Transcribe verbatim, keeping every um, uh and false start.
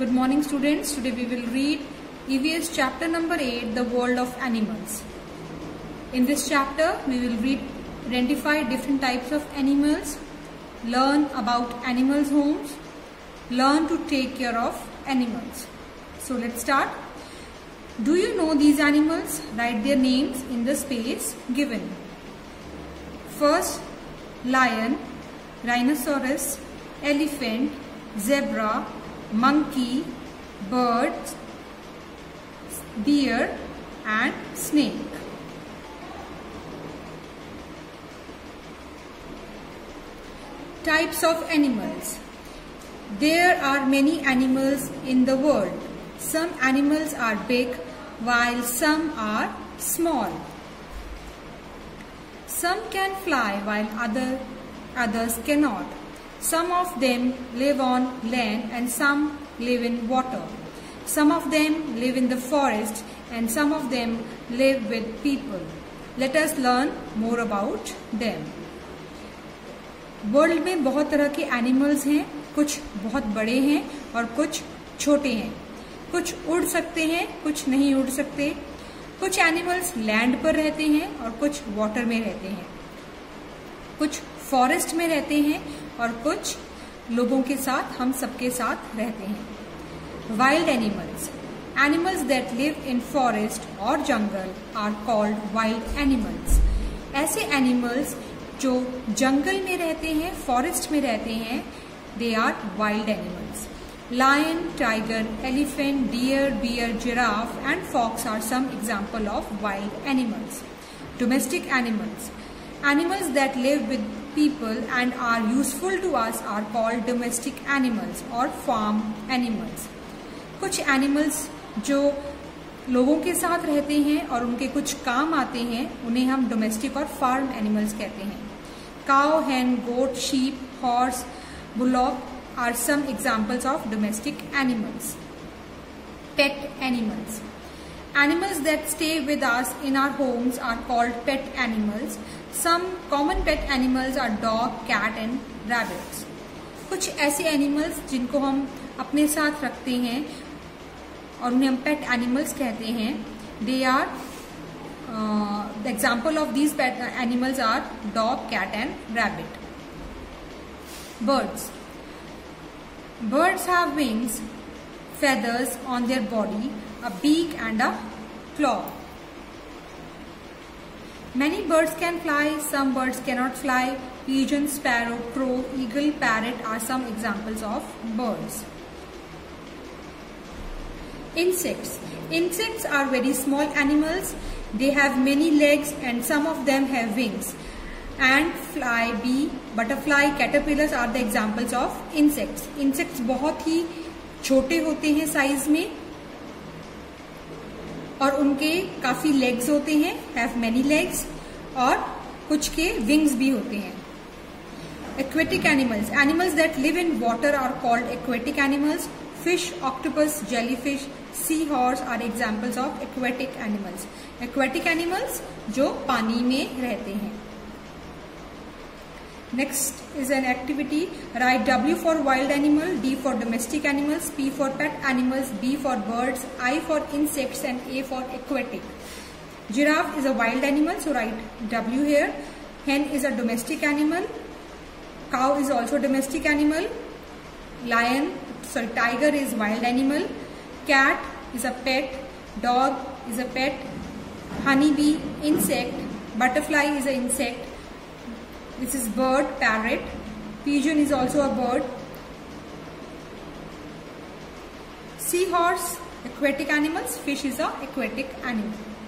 Good morning students. Today we will read E V S chapter number eight, The World of Animals. In this chapter we will read, identify different types of animals, learn about animals' homes, learn to take care of animals. So let's start. Do you know these animals? Write their names in the space given. First, lion, rhinoceros, elephant, zebra, monkey, bird, deer and snake. Types of animals. There are many animals in the world. Some animals are big while some are small. Some can fly while other, others cannot. Some of them live on land and some live in water. Some of them live in the forest and some of them live with people. Let us learn more about them. World में बहुत तरह के animals हैं, कुछ बहुत बड़े हैं और कुछ छोटे हैं. कुछ उड़ सकते हैं, कुछ नहीं उड़ सकते. कुछ एनिमल्स लैंड पर रहते हैं और कुछ वाटर में रहते हैं. कुछ फॉरेस्ट में रहते हैं और कुछ लोगों के साथ, हम सबके साथ रहते हैं. Wild animals. Animals that live in forest और jungle are called wild animals. ऐसे एनिमल्स जो जंगल में रहते हैं, फॉरेस्ट में रहते हैं, they are wild animals. Lion, tiger, elephant, deer, bear, giraffe and fox are some example of wild animals. Domestic animals. Animals that live with people and are useful to us are called domestic animals or farm animals. कुछ animals जो लोगों के साथ रहते हैं और उनके कुछ काम आते हैं, उन्हें हम domestic और farm animals कहते हैं. Cow, hen, goat, sheep, horse, bullock are some examples of domestic animals. Pet animals. Animals that stay with us in our homes are called pet animals. Some common pet animals are dog, cat and rabbits. कुछ ऐसे animals जिनको हम अपने साथ रखते हैं और उन्हें हम pet animals कहते हैं. They are uh, the example of these pet animals are dog, cat and rabbit. Birds. Birds have wings, feathers on their body, a beak and a claw. Many birds can fly, some birds cannot fly. Pigeon, sparrow, crow, eagle, parrot are some examples of birds. Insects. Insects are very small animals. They have many legs and some of them have wings. And fly, bee, butterfly, caterpillars are the examples of insects. Insects बहुत ही छोटे होते हैं size में और उनके काफी legs होते हैं, have many legs, और कुछ के wings भी होते हैं. Aquatic animals. Animals that live in water are called aquatic animals. Fish, octopus, jellyfish, seahorse are examples of aquatic animals. Aquatic animals जो पानी में रहते हैं. Next is an activity. Write W for wild animal, D for domestic animals, P for pet animals, B for birds, I for insects and A for aquatic. Giraffe is a wild animal, so write W here. Hen is a domestic animal. Cow is also a domestic animal. Lion, sorry, tiger is wild animal. Cat is a pet. Dog is a pet. Honeybee, insect. Butterfly is an insect. This is bird, parrot. Pigeon is also a bird. Seahorse, aquatic animals. Fish is a aquatic animal.